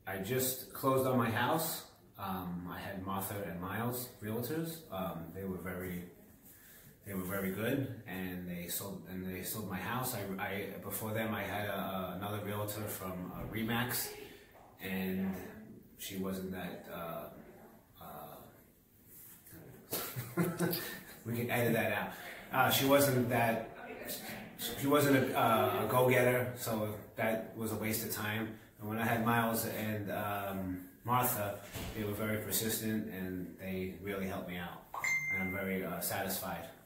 I just closed on my house. I had Martha and Miles Realtors. They were very good, and they sold my house. Before them I had another realtor from Remax, and she wasn't that. We can edit that out. She wasn't that. She wasn't a go-getter, so that was a waste of time. And when I had Miles and Martha, they were very persistent, and they really helped me out. And I'm very satisfied.